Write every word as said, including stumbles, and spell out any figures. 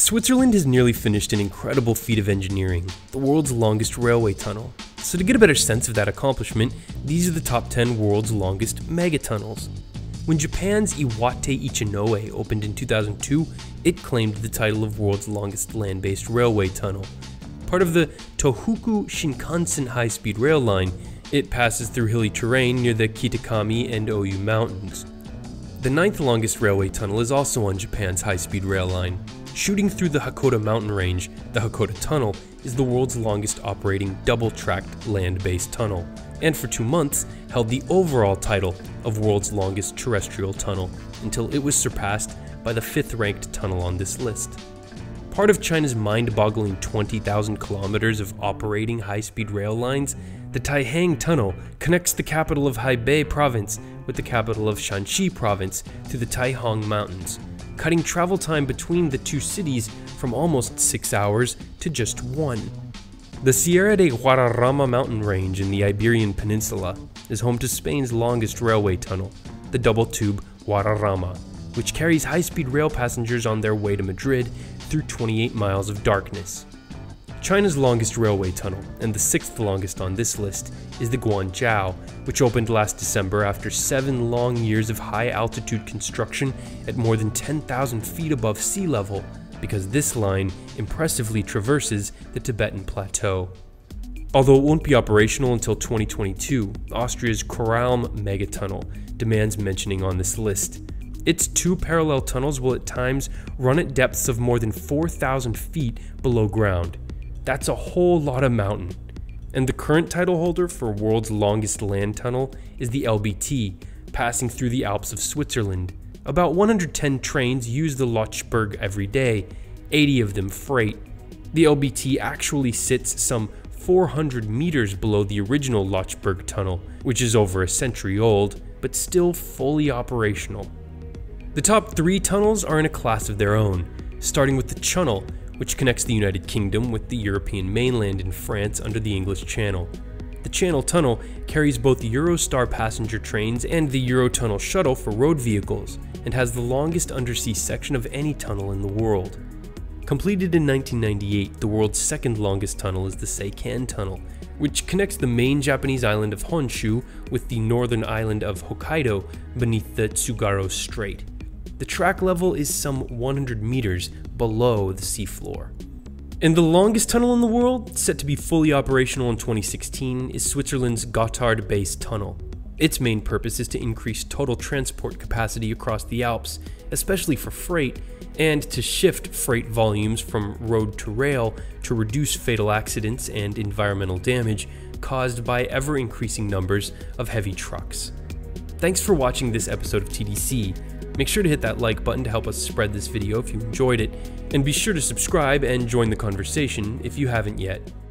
Switzerland has nearly finished an incredible feat of engineering, the world's longest railway tunnel. So to get a better sense of that accomplishment, these are the top ten world's longest MegaTunnels. When Japan's Iwate-Ichinohe opened in two thousand two, it claimed the title of world's longest land-based railway tunnel. Part of the Tohoku Shinkansen high-speed rail line, it passes through hilly terrain near the Kitakami and Ou mountains. The ninth longest railway tunnel is also on Japan's high-speed rail line. Shooting through the Hakkoda mountain range, the Hakkoda Tunnel is the world's longest operating double-tracked land-based tunnel, and for two months held the overall title of world's longest terrestrial tunnel until it was surpassed by the fifth-ranked tunnel on this list. Part of China's mind-boggling twenty thousand kilometers of operating high-speed rail lines, the TAIHANG Tunnel connects the capital of Hebei Province with the capital of Shanxi Province through the TAIHANG Mountains, cutting travel time between the two cities from almost six hours to just one. The Sierra de GUADARRAMA mountain range in the Iberian Peninsula is home to Spain's longest railway tunnel, the double-tube GUADARRAMA, which carries high-speed rail passengers on their way to Madrid through twenty-eight miles of darkness. China's longest railway tunnel, and the sixth longest on this list, is the GUANJIAO, which opened last December after seven long years of high-altitude construction at more than ten thousand feet above sea level, because this line impressively traverses the Tibetan Plateau. Although it won't be operational until twenty twenty-two, Austria's KORALM MegaTunnel demands mentioning on this list. Its two parallel tunnels will at times run at depths of more than four thousand feet below ground. That's a whole lot of mountain. And the current title holder for world's longest land tunnel is the L B T, passing through the Alps of Switzerland. About one hundred ten trains use the LOTSCHBERG every day, eighty of them freight. The L B T actually sits some four hundred meters below the original LOTSCHBERG tunnel, which is over a century old, but still fully operational. The top three tunnels are in a class of their own, starting with the Channel, which connects the United Kingdom with the European mainland in France under the English Channel. The Channel Tunnel carries both Eurostar passenger trains and the Eurotunnel shuttle for road vehicles, and has the longest undersea section of any tunnel in the world. Completed in nineteen ninety-eight, the world's second longest tunnel is the SEIKAN Tunnel, which connects the main Japanese island of Honshu with the northern island of Hokkaido beneath the Tsugaru Strait. The track level is some one hundred meters below the seafloor. And the longest tunnel in the world, set to be fully operational in twenty sixteen, is Switzerland's GOTTHARD base tunnel. Its main purpose is to increase total transport capacity across the Alps, especially for freight, and to shift freight volumes from road to rail to reduce fatal accidents and environmental damage caused by ever-increasing numbers of heavy trucks. Thanks for watching this episode of T D C. Make sure to hit that like button to help us spread this video if you enjoyed it, and be sure to subscribe and join the conversation if you haven't yet.